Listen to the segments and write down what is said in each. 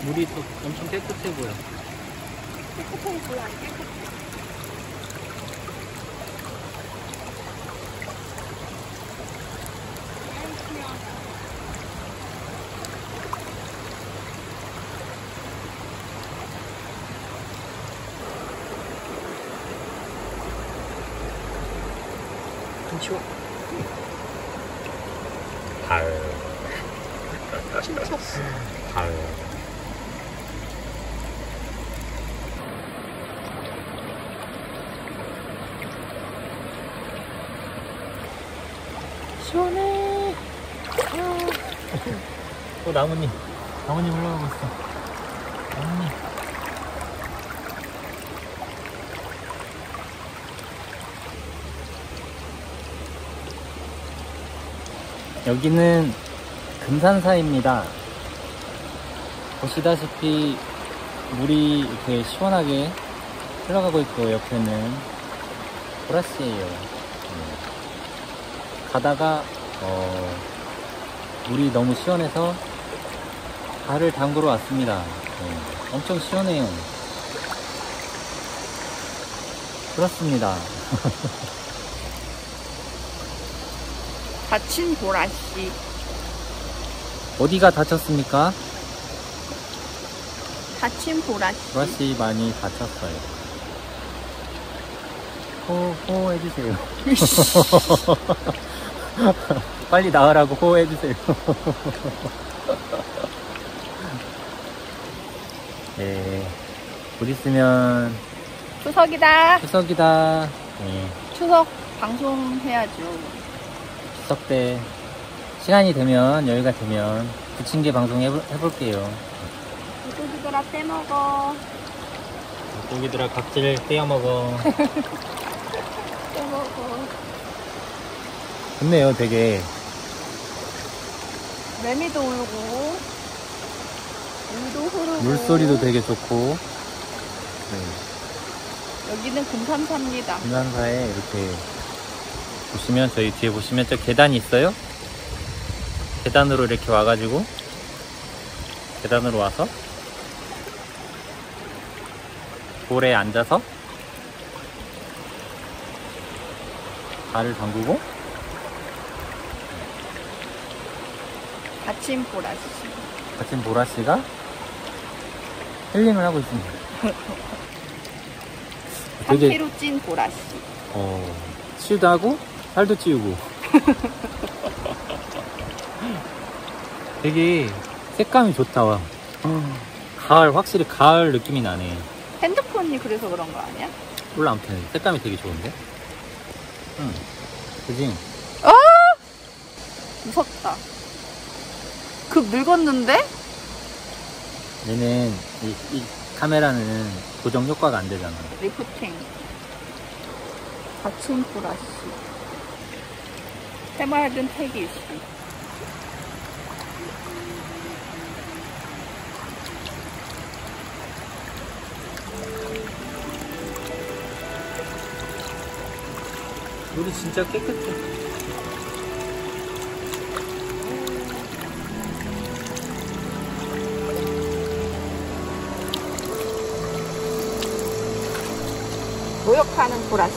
물이 또 엄청 깨끗해 보여. 깨끗해 보여, 안 깨끗해? 좀 치워. 발. 춤췄어. 발. 시원해. 나뭇잎. 나뭇잎 올라가고 있어. 나뭇잎. 여기는 금산사입니다. 보시다시피 물이 이렇게 시원하게 흘러가고 있고 옆에는 보라씨예요. 가다가 물이 너무 시원해서 발을 담그러 왔습니다. 엄청 시원해요. 그렇습니다. 다친 보라씨. 어디가 다쳤습니까? 다친 보라씨. 보라씨 많이 다쳤어요. 호호 해주세요. 빨리 나으라고 호호해주세요. 네, 곧 있으면 추석이다. 추석이다. 네, 추석 방송해야죠. 추석 때 시간이 되면, 여유가 되면 부침개 방송 해볼게요. 물고기들아 떼먹어. 고기들아 각질 떼어먹어. 떼먹어. 좋네요, 되게. 매미도 울고 물도 흐르고 물소리도 되게 좋고. 네. 여기는 금산사입니다. 금산사에 이렇게 보시면, 저희 뒤에 보시면 저 계단이 있어요. 계단으로 이렇게 와가지고, 계단으로 와서 돌에 앉아서 발을 담그고 다친 보라씨. 같은 보라씨가 힐링을 하고 있습니다. 되게 3kg 찐 보라씨. 치유도 하고 살도 찌우고. 되게 색감이 좋다. 와. 가을, 확실히 가을 느낌이 나네. 핸드폰이 그래서 그런 거 아니야? 몰라, 아무튼 색감이 되게 좋은데. 그지? 무섭다. 급 늙었는데? 얘는 이 카메라는 고정 효과가 안 되잖아. 리프팅. 다친 보라씨. 해맑은 태기씨. 물이 진짜 깨끗해. 모욕하는 보라씨.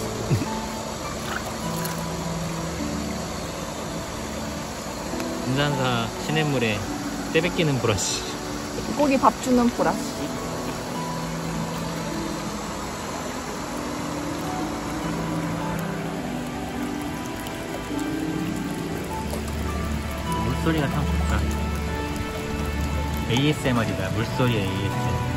금산사 시냇물에 때 뺏기는 보라씨. 고기 밥 주는 보라씨. 물소리가 참 좋다. ASMR이다. 물소리 ASMR.